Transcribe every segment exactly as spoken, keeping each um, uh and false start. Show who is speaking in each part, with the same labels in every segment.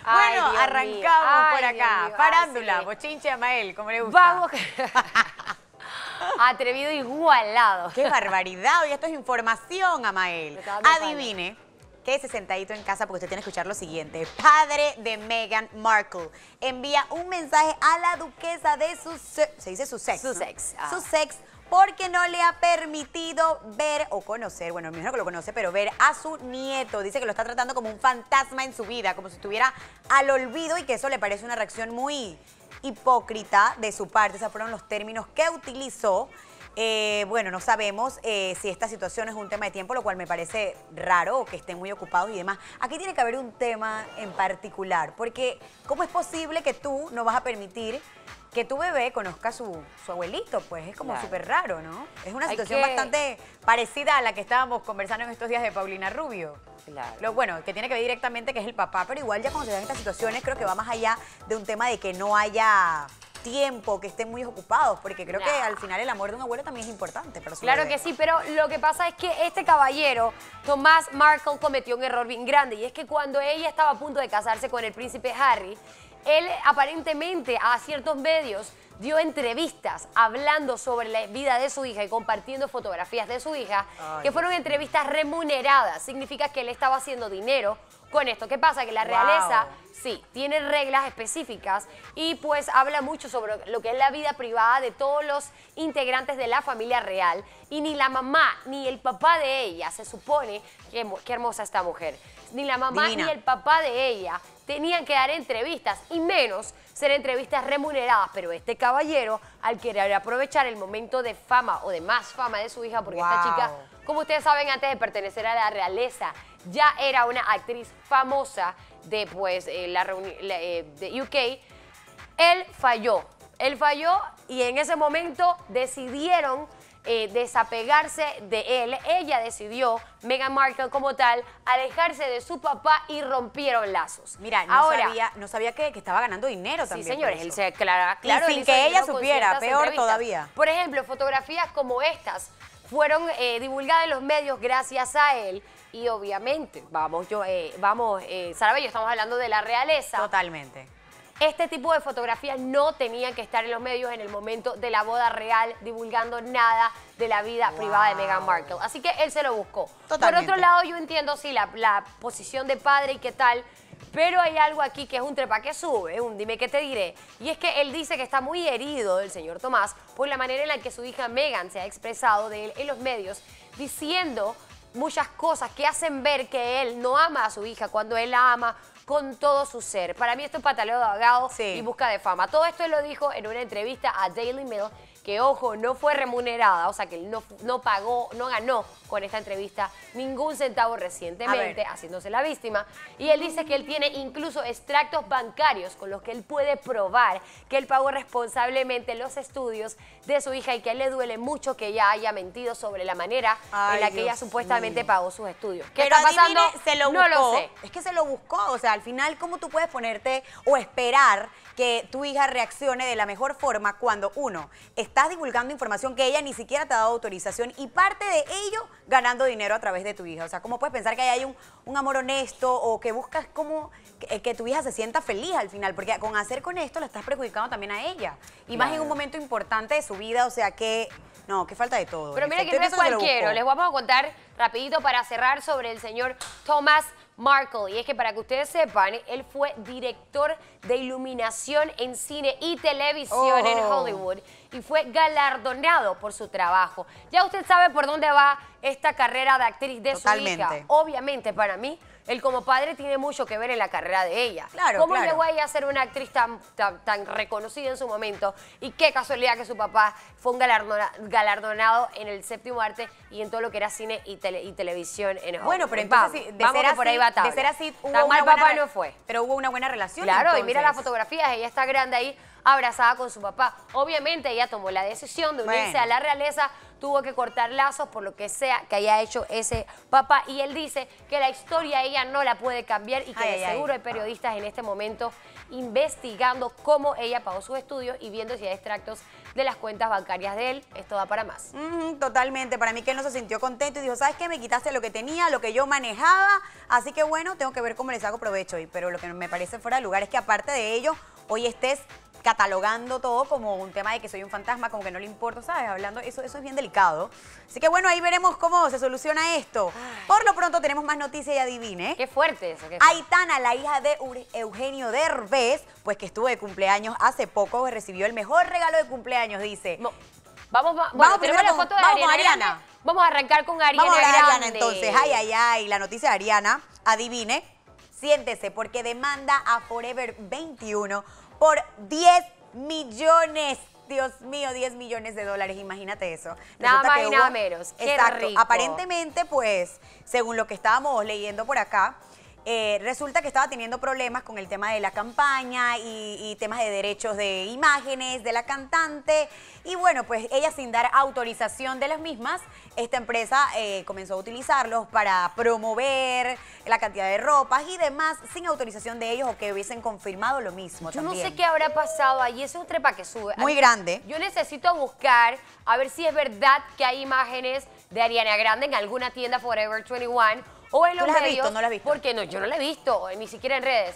Speaker 1: Ay,
Speaker 2: bueno,
Speaker 1: Dios
Speaker 2: arrancamos
Speaker 1: mío.
Speaker 2: por
Speaker 1: Ay,
Speaker 2: acá.
Speaker 1: Dios mío.
Speaker 2: Farándula,
Speaker 1: Ay, sí.
Speaker 2: bochinche a Mael, como le gusta.
Speaker 1: Vamos. Atrevido igualado.
Speaker 2: ¡Qué barbaridad! Hoy esto es información, Amael.
Speaker 1: Me está dando
Speaker 2: Adivine, quédese sentadito en casa porque usted tiene que escuchar lo siguiente. Padre de Meghan Markle envía un mensaje a la duquesa de Sussex. Se dice Sussex,
Speaker 1: Sussex,
Speaker 2: ¿no?
Speaker 1: ah.
Speaker 2: Sussex, porque no le ha permitido ver o conocer, bueno, me imagino que lo conoce, pero ver a su nieto. Dice que lo está tratando como un fantasma en su vida, como si estuviera al olvido y que eso le parece una reacción muy hipócrita de su parte. Esos fueron los términos que utilizó. Eh, bueno, no sabemos eh, si esta situación es un tema de tiempo, lo cual me parece raro, o que estén muy ocupados y demás. Aquí tiene que haber un tema en particular, porque ¿cómo es posible que tú no vas a permitir que tu bebé conozca a su, su abuelito? Pues es como
Speaker 1: Claro.
Speaker 2: súper raro, ¿no? Es una
Speaker 1: Hay
Speaker 2: situación
Speaker 1: que-
Speaker 2: bastante parecida a la que estábamos conversando en estos días de Paulina Rubio.
Speaker 1: Claro.
Speaker 2: Lo bueno, que tiene que ver directamente que es el papá, pero igual ya cuando se dan estas situaciones creo que va más allá de un tema de que no haya tiempo, que estén muy ocupados, porque creo
Speaker 1: No.
Speaker 2: que al final el amor de un abuelo también es importante para su
Speaker 1: Claro
Speaker 2: bebé.
Speaker 1: que sí, pero lo que pasa es que este caballero, Tomás Markle, cometió un error bien grande, y es que cuando ella estaba a punto de casarse con el príncipe Harry, él aparentemente a ciertos medios dio entrevistas hablando sobre la vida de su hija y compartiendo fotografías de su hija,
Speaker 2: Ay,
Speaker 1: que fueron entrevistas remuneradas. Significa que él estaba haciendo dinero con esto. ¿Qué pasa? Que la realeza,
Speaker 2: Wow.
Speaker 1: sí, tiene reglas específicas y pues habla mucho sobre lo que es la vida privada de todos los integrantes de la familia real, y ni la mamá ni el papá de ella, se supone, qué, qué hermosa esta mujer, ni la mamá
Speaker 2: Divina.
Speaker 1: ni el papá de ella tenían que dar entrevistas, y menos ser entrevistas remuneradas. Pero este caballero, al querer aprovechar el momento de fama o de más fama de su hija, porque esta
Speaker 2: Wow.
Speaker 1: chica, como ustedes saben, antes de pertenecer a la realeza, ya era una actriz famosa de, pues, eh, la, reuni- la, eh, de U K, él falló. Él falló y en ese momento decidieron eh, desapegarse de él. Ella decidió, Meghan Markle como tal, alejarse de su papá y rompieron lazos.
Speaker 2: Mira, no
Speaker 1: Ahora,
Speaker 2: sabía, no sabía que, que estaba ganando dinero
Speaker 1: sí,
Speaker 2: también.
Speaker 1: señores,
Speaker 2: por
Speaker 1: él
Speaker 2: eso.
Speaker 1: se aclara,
Speaker 2: Y
Speaker 1: claro,
Speaker 2: sin
Speaker 1: él hizo
Speaker 2: que ella
Speaker 1: dinero con
Speaker 2: supiera,
Speaker 1: ciertas
Speaker 2: peor
Speaker 1: entrevistas.
Speaker 2: todavía.
Speaker 1: Por ejemplo, fotografías como estas fueron eh, divulgadas en los medios gracias a él, y obviamente, vamos, yo, eh, vamos, eh, Sara Bello, estamos hablando de la realeza.
Speaker 2: Totalmente.
Speaker 1: Este tipo de fotografías no tenían que estar en los medios en el momento de la boda real, divulgando nada de la vida
Speaker 2: Wow.
Speaker 1: privada de Meghan Markle. Así que él se lo buscó.
Speaker 2: Totalmente.
Speaker 1: Por otro lado, yo entiendo, sí, la, la posición de padre y qué tal, pero hay algo aquí que es un trepa que sube, un dime qué te diré. Y es que él dice que está muy herido, el señor Tomás, por la manera en la que su hija Meghan se ha expresado de él en los medios, diciendo muchas cosas que hacen ver que él no ama a su hija cuando él la ama con todo su ser. Para mí esto es pataleo de ahogado
Speaker 2: Sí.
Speaker 1: y busca de fama. Todo esto él lo dijo en una entrevista a Daily Mail, que, ojo, no fue remunerada, o sea, que él no, no pagó, no ganó con esta entrevista ningún centavo recientemente, haciéndose la víctima. Y él dice que él tiene incluso extractos bancarios con los que él puede probar que él pagó responsablemente los estudios de su hija, y que a él le duele mucho que ella haya mentido sobre la manera
Speaker 2: Ay,
Speaker 1: en la que
Speaker 2: Dios
Speaker 1: ella supuestamente
Speaker 2: mío.
Speaker 1: pagó sus estudios. ¿Qué
Speaker 2: Pero
Speaker 1: está pasando?
Speaker 2: adivine, se lo
Speaker 1: no
Speaker 2: buscó.
Speaker 1: lo sé.
Speaker 2: Es que se lo buscó. O sea, al final, ¿cómo tú puedes ponerte o esperar que tu hija reaccione de la mejor forma cuando, uno, estás divulgando información que ella ni siquiera te ha dado autorización, y parte de ello ganando dinero a través de tu hija? O sea, ¿cómo puedes pensar que hay un, un amor honesto, o que buscas como que, que tu hija se sienta feliz al final? Porque con hacer con esto la estás perjudicando también a ella. Y más en
Speaker 1: Claro.
Speaker 2: un momento importante de su vida. O sea, que... No, que falta de todo.
Speaker 1: Pero
Speaker 2: en
Speaker 1: mira
Speaker 2: efecto.
Speaker 1: que no es
Speaker 2: Entonces se lo
Speaker 1: cualquiera.
Speaker 2: buscó.
Speaker 1: Les vamos a contar rapidito para cerrar sobre el señor Tomás Markle. Y es que, para que ustedes sepan, él fue director de iluminación en cine y televisión
Speaker 2: Oh.
Speaker 1: en Hollywood, y fue galardonado por su trabajo. Ya usted sabe por dónde va esta carrera de actriz de
Speaker 2: Totalmente.
Speaker 1: su hija. Obviamente, para mí, él como padre tiene mucho que ver en la carrera de ella.
Speaker 2: Claro,
Speaker 1: ¿Cómo
Speaker 2: claro.
Speaker 1: llegó ella a ser una actriz tan, tan, tan reconocida en su momento? Y qué casualidad que su papá fue un galardona- galardonado en el séptimo arte y en todo lo que era cine y, tele- y televisión en Hollywood.
Speaker 2: Bueno, pero
Speaker 1: Vamos,
Speaker 2: entonces, sí, de
Speaker 1: vamos
Speaker 2: ser
Speaker 1: que
Speaker 2: así,
Speaker 1: por ahí va
Speaker 2: de
Speaker 1: tabla.
Speaker 2: ser así, hubo
Speaker 1: Tan
Speaker 2: una
Speaker 1: mal
Speaker 2: buena
Speaker 1: papá
Speaker 2: re-
Speaker 1: no fue.
Speaker 2: Pero hubo una buena relación.
Speaker 1: Claro, y mira las
Speaker 2: entonces.
Speaker 1: fotografías, ella está grande ahí, abrazada con su papá. Obviamente ella tomó la decisión de unirse
Speaker 2: Bueno.
Speaker 1: a la realeza, tuvo que cortar lazos por lo que sea que haya hecho ese papá. Y él dice que la historia ella no la puede cambiar y que
Speaker 2: Ay,
Speaker 1: de
Speaker 2: ay,
Speaker 1: seguro
Speaker 2: ay.
Speaker 1: hay periodistas en este momento investigando cómo ella pagó sus estudios y viendo si hay extractos de las cuentas bancarias de él. Esto da para más.
Speaker 2: Mm, totalmente, para mí que él no se sintió contento y dijo, ¿sabes qué? Me quitaste lo que tenía, lo que yo manejaba, así que bueno, tengo que ver cómo les hago provecho hoy. Pero lo que me parece fuera de lugar es que aparte de ello, hoy estés catalogando todo como un tema de que soy un fantasma, como que no le importa, ¿sabes? Hablando, eso, eso es bien delicado. Así que bueno, ahí veremos cómo se soluciona esto. Por lo pronto tenemos más noticias y adivine.
Speaker 1: Qué fuerte eso. Qué fuerte.
Speaker 2: Aitana, la hija de Eugenio Derbez, pues que estuvo de cumpleaños hace poco, recibió el mejor regalo de cumpleaños, dice.
Speaker 1: No. Vamos, va, bueno,
Speaker 2: Vamos
Speaker 1: tenemos
Speaker 2: primero
Speaker 1: la
Speaker 2: con-
Speaker 1: foto de
Speaker 2: vamos
Speaker 1: Ariana,
Speaker 2: con Ariana.
Speaker 1: Grande. Vamos a arrancar con Ariana
Speaker 2: Vamos a ver a
Speaker 1: Grande.
Speaker 2: Ariana entonces. Ay, ay, ay. La noticia de Ariana, adivine, siéntese, porque demanda a Forever veintiuno por diez millones. Dios mío, diez millones de dólares, imagínate eso.
Speaker 1: Nada
Speaker 2: Resulta
Speaker 1: más
Speaker 2: que
Speaker 1: y
Speaker 2: hubo-
Speaker 1: nada menos. Qué
Speaker 2: Exacto.
Speaker 1: rico.
Speaker 2: Aparentemente, pues, según lo que estábamos leyendo por acá, Eh, resulta que estaba teniendo problemas con el tema de la campaña y, y temas de derechos de imágenes de la cantante. Y bueno, pues ella sin dar autorización de las mismas, esta empresa eh, comenzó a utilizarlos para promover la cantidad de ropas y demás sin autorización de ellos o que hubiesen confirmado lo mismo
Speaker 1: Yo
Speaker 2: también.
Speaker 1: no sé qué habrá pasado ahí. Eso es un trepa que sube.
Speaker 2: Muy
Speaker 1: A mí-
Speaker 2: grande.
Speaker 1: Yo necesito buscar a ver si es verdad que hay imágenes de Ariana Grande en alguna tienda Forever veintiuno o en
Speaker 2: ¿Tú
Speaker 1: los
Speaker 2: las has
Speaker 1: medios.
Speaker 2: visto? ¿No las has visto?
Speaker 1: Porque no, yo no la he visto, ni siquiera en redes.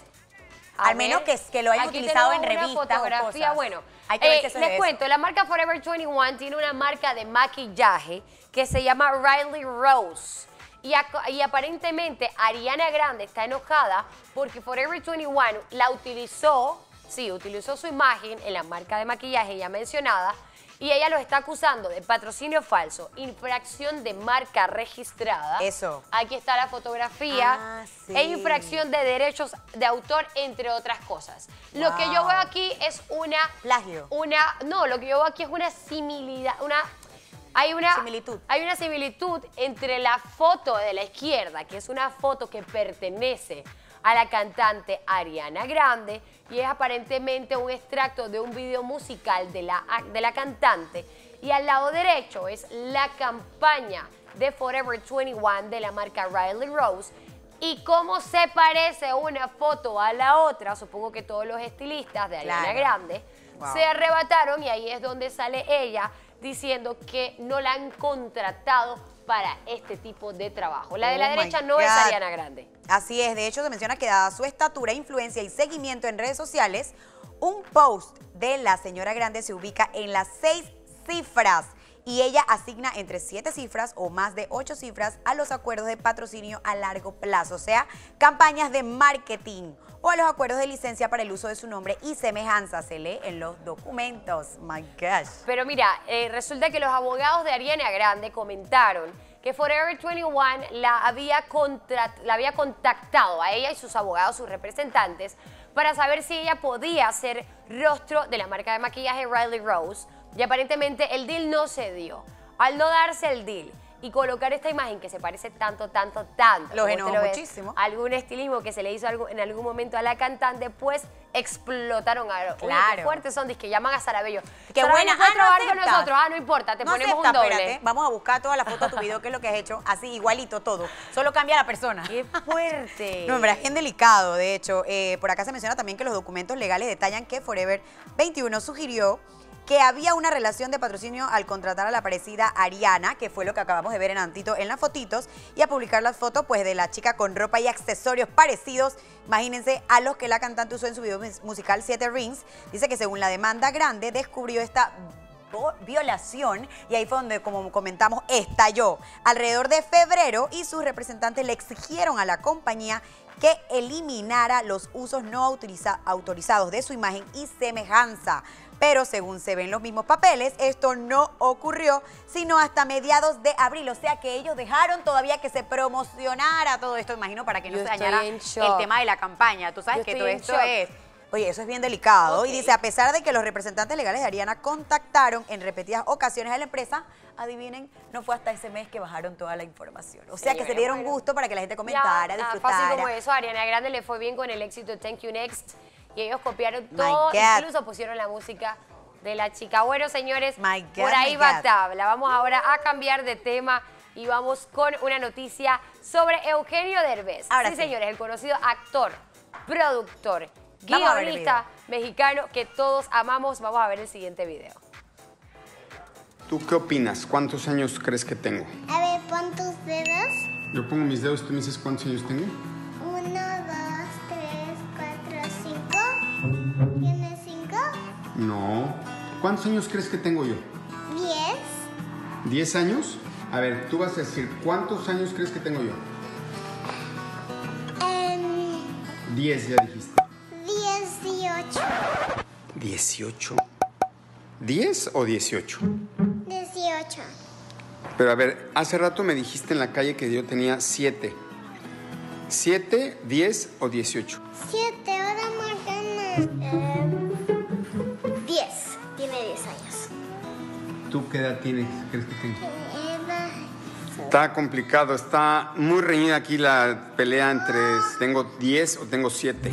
Speaker 1: A
Speaker 2: Al menos que- que lo hayan
Speaker 1: aquí
Speaker 2: utilizado en
Speaker 1: tenemos una
Speaker 2: revistas o
Speaker 1: fotografía.
Speaker 2: cosas.
Speaker 1: Bueno,
Speaker 2: Hay que ver
Speaker 1: eh,
Speaker 2: si eso es
Speaker 1: les
Speaker 2: de eso.
Speaker 1: cuento, la marca Forever veintiuno tiene una marca de maquillaje que se llama Riley Rose. Y, ac- y aparentemente Ariana Grande está enojada porque Forever veintiuno la utilizó, sí, utilizó su imagen en la marca de maquillaje ya mencionada, y ella los está acusando de patrocinio falso, infracción de marca registrada.
Speaker 2: Eso.
Speaker 1: Aquí está la fotografía.
Speaker 2: Ah, sí.
Speaker 1: E infracción de derechos de autor, entre otras cosas. Lo que yo
Speaker 2: Wow.
Speaker 1: veo aquí es una...
Speaker 2: Plagio.
Speaker 1: Una, no, lo que yo veo aquí es una similidad, una... Hay una
Speaker 2: Similitud.
Speaker 1: Hay una similitud entre la foto de la izquierda, que es una foto que pertenece a la cantante Ariana Grande y es aparentemente un extracto de un video musical de la, de la cantante. Y al lado derecho es la campaña de Forever veintiuno de la marca Riley Rose. Y cómo se parece una foto a la otra, supongo que todos los estilistas de Ariana
Speaker 2: Claro.
Speaker 1: Grande
Speaker 2: Wow.
Speaker 1: se arrebataron y ahí es donde sale ella diciendo que no la han contratado para este tipo de trabajo. La de la
Speaker 2: Oh my
Speaker 1: derecha no es
Speaker 2: God.
Speaker 1: Ariana Grande.
Speaker 2: Así es, de hecho se menciona que dada su estatura, influencia y seguimiento en redes sociales, un post de la señora Grande se ubica en las seis cifras y ella asigna entre siete cifras o más de ocho cifras a los acuerdos de patrocinio a largo plazo, o sea, campañas de marketing o a los acuerdos de licencia para el uso de su nombre y semejanza, se lee en los documentos. My gosh.
Speaker 1: Pero mira, eh, resulta que los abogados de Ariana Grande comentaron que Forever veintiuno la había, contra- la había contactado a ella y sus abogados, sus representantes, para saber si ella podía ser rostro de la marca de maquillaje Riley Rose. Y aparentemente el deal no se dio. Al no darse el deal y colocar esta imagen que se parece tanto, tanto, tanto.
Speaker 2: Los
Speaker 1: como
Speaker 2: enojó
Speaker 1: usted lo ve,
Speaker 2: muchísimo.
Speaker 1: algún estilismo que se le hizo algo- en algún momento a la cantante, pues explotaron a... Oye,
Speaker 2: Claro.
Speaker 1: qué fuertes son, que llaman a Sarabello.
Speaker 2: Qué
Speaker 1: Sarabello
Speaker 2: buena.
Speaker 1: puede
Speaker 2: Ah, no
Speaker 1: trabajar con
Speaker 2: aceptas.
Speaker 1: nosotros. Ah, no importa, te
Speaker 2: No
Speaker 1: ponemos
Speaker 2: acepta,
Speaker 1: un doble.
Speaker 2: espérate. Vamos a buscar toda la foto de tu video, que es lo que has hecho, así igualito todo. Solo cambia la persona.
Speaker 1: ¡Qué fuerte!
Speaker 2: No, hombre, es bien delicado, de hecho. Eh, por acá se menciona también que los documentos legales detallan que Forever veintiuno sugirió que había una relación de patrocinio al contratar a la parecida Ariana, que fue lo que acabamos de ver en Antito en las fotitos, y a publicar las fotos pues de la chica con ropa y accesorios parecidos, imagínense, a los que la cantante usó en su video musical Siete Rings. Dice que según la demanda Grande descubrió esta violación y ahí fue donde, como comentamos, estalló alrededor de febrero y sus representantes le exigieron a la compañía que eliminara los usos no autoriza- autorizados de su imagen y semejanza. Pero según se ven los mismos papeles, esto no ocurrió sino hasta mediados de abril. O sea que ellos dejaron todavía que se promocionara todo esto, imagino, para que no
Speaker 1: Yo
Speaker 2: se
Speaker 1: estoy
Speaker 2: dañara
Speaker 1: en
Speaker 2: el
Speaker 1: shock.
Speaker 2: tema de la campaña. Tú sabes
Speaker 1: Yo
Speaker 2: que
Speaker 1: estoy
Speaker 2: todo
Speaker 1: en
Speaker 2: esto
Speaker 1: shock.
Speaker 2: es... Oye, eso es bien delicado.
Speaker 1: Ok.
Speaker 2: Y dice, a pesar de que los representantes legales de Ariana contactaron en repetidas ocasiones a la empresa, adivinen, no fue hasta ese mes que bajaron toda la información. O sea que
Speaker 1: Señora,
Speaker 2: se dieron
Speaker 1: bueno.
Speaker 2: gusto para que la gente comentara,
Speaker 1: Ya, ah,
Speaker 2: disfrutara.
Speaker 1: fácil como eso, a Ariana Grande le fue bien con el éxito de Thank You Next y ellos copiaron
Speaker 2: My
Speaker 1: todo,
Speaker 2: God.
Speaker 1: incluso pusieron la música de la chica. Bueno, señores,
Speaker 2: My God,
Speaker 1: por ahí
Speaker 2: my
Speaker 1: va
Speaker 2: God.
Speaker 1: tabla. Vamos ahora a cambiar de tema y vamos con una noticia sobre Eugenio Derbez.
Speaker 2: Ahora
Speaker 1: sí,
Speaker 2: sí.
Speaker 1: señores, el conocido actor, productor,
Speaker 2: Vamos a ver el
Speaker 1: guionista mexicano que todos amamos. Vamos a ver el siguiente video.
Speaker 3: ¿Tú qué opinas? ¿Cuántos años crees que tengo?
Speaker 4: A ver, pon tus dedos.
Speaker 3: Yo pongo mis dedos, tú me dices cuántos años tengo.
Speaker 4: Uno, dos, tres, cuatro, cinco. ¿Tienes cinco?
Speaker 3: No. ¿Cuántos años crees que tengo yo?
Speaker 4: Diez.
Speaker 3: ¿Diez años? A ver, tú vas a decir, ¿cuántos años crees que tengo yo?
Speaker 4: Em,
Speaker 3: Diez, ya dijiste.
Speaker 4: dieciocho.
Speaker 3: ¿Dieciocho? ¿Diez o dieciocho?
Speaker 4: Dieciocho.
Speaker 3: Pero a ver, hace rato me dijiste en la calle que yo tenía siete. ¿Siete, diez o dieciocho?
Speaker 4: Siete, ahora más Em, diez. Tiene diez años.
Speaker 3: ¿Tú qué edad tienes, crees que tengo?
Speaker 4: Eva.
Speaker 3: Está complicado, está muy reñida aquí la pelea entre tengo diez o tengo siete.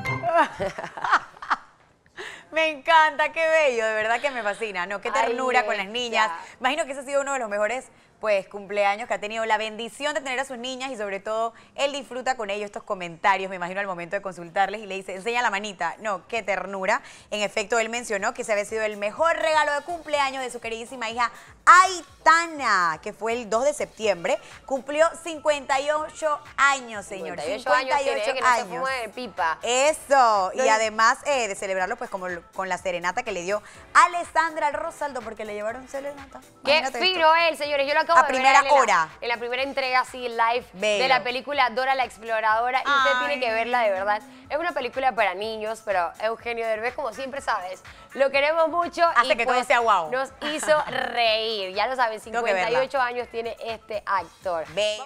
Speaker 2: Me encanta, qué bello, de verdad que me fascina, ¿no? Qué
Speaker 1: Ay,
Speaker 2: ternura con las
Speaker 1: Alexa.
Speaker 2: niñas. Imagino que ese ha sido uno de los mejores, pues, cumpleaños que ha tenido la bendición de tener a sus niñas y sobre todo él disfruta con ellos estos comentarios, me imagino al momento de consultarles y le dice, enseña la manita. No, qué ternura. En efecto, él mencionó que ese había sido el mejor regalo de cumpleaños de su queridísima hija Aitana, que fue el dos de septiembre. Cumplió cincuenta y ocho años, señor.
Speaker 1: cincuenta y ocho años tiene, que no se fuma de pipa.
Speaker 2: Eso,
Speaker 1: No,
Speaker 2: y
Speaker 1: y-
Speaker 2: además eh, de celebrarlo pues como l- con la serenata que le dio Alessandra Rosaldo, porque le llevaron serenata.
Speaker 1: Qué
Speaker 2: Imagínate esto.
Speaker 1: fino él, señores. Yo lo acabo
Speaker 2: A
Speaker 1: de
Speaker 2: primera
Speaker 1: ver en la-
Speaker 2: hora.
Speaker 1: En la primera entrega, así, live,
Speaker 2: Bello.
Speaker 1: de la película Dora la Exploradora. Y usted
Speaker 2: Ay.
Speaker 1: tiene que verla, de verdad. Es una película para niños, pero Eugenio Derbez, como siempre sabes, lo queremos mucho.
Speaker 2: Hace
Speaker 1: y
Speaker 2: que
Speaker 1: pues,
Speaker 2: todo sea guau.
Speaker 1: nos hizo reír. Ya lo saben,
Speaker 2: Tengo que verla.
Speaker 1: cincuenta y ocho años tiene este actor.
Speaker 2: Bello.